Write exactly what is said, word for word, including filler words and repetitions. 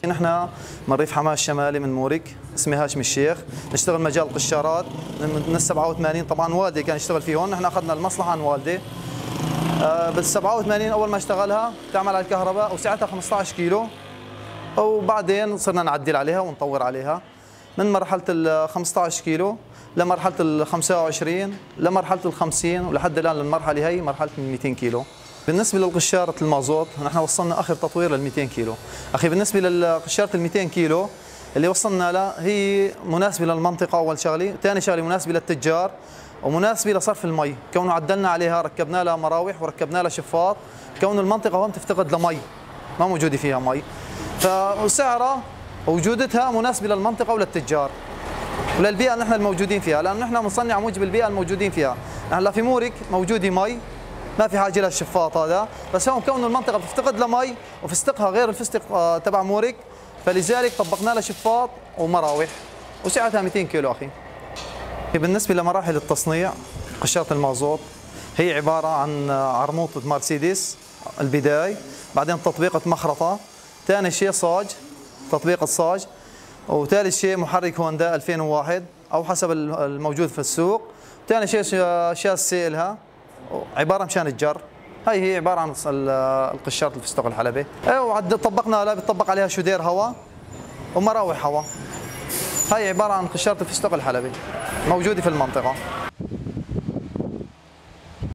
نحن من ريف حماه الشمالي من مورك، اسمي هاشم الشيخ، نشتغل مجال القشارات من السبعة وثمانين. طبعا والدي كان يشتغل فيه هون، نحن اخذنا المصلحه عن والدي. بال سبعة وثمانين اول ما اشتغلها تعمل على الكهرباء وسعتها خمسة عشر كيلو، وبعدين صرنا نعدل عليها ونطور عليها من مرحله ال خمسة عشر كيلو لمرحله ال خمسة وعشرين لمرحله ال خمسين ولحد الان المرحله هي مرحله ال مئتين كيلو. بالنسبه للقشاره المازوت نحن وصلنا اخر تطوير لل مئتين كيلو. اخي بالنسبه للقشاره ال مئتين كيلو اللي وصلنا لها هي مناسبه للمنطقه اول شغله، ثاني شغله مناسبه للتجار ومناسبه لصرف المي، كونه عدلنا عليها ركبنا لها مراوح وركبنا لها شفاط، كون المنطقه هون تفتقد لمي ما موجوده فيها مي، فسعرها وجودتها مناسبه للمنطقه وللتجار وللبيئه نحن الموجودين فيها، لانه نحن بنصنع موجب البيئه الموجودين فيها. هلا في مورك موجوده مي ما في حاجه للشفاط هذا، بس هون كون المنطقه بتفتقد لمي وفستقها غير الفستق تبع مورك، فلذلك طبقنا لها شفاط ومراوح وسعتها مئتين كيلو اخي. بالنسبه لمراحل التصنيع قشاره المازوت هي عباره عن عرموطه مرسيدس البدايه، بعدين تطبيقه مخرطه، ثاني شيء صاج تطبيق الصاج، وثالث شيء محرك هوندا ألفين وواحد او حسب الموجود في السوق، ثاني شيء شاسي لها عباره مشان الجر. هاي هي عباره عن القشاره الفستق الحلبي، وعد طبقنا لها بيطبق عليها شودير هواء ومراوح هواء. هاي عباره عن قشاره الفستق الحلبي موجوده في المنطقه.